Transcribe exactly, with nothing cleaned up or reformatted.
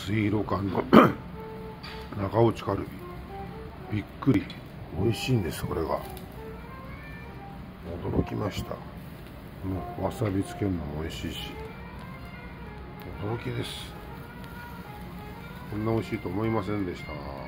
水路館の中落ちカルビ、びっくり美味しいんです。これが驚きました。もうわさびつけるのも美味しいし驚きです。こんな美味しいと思いませんでした。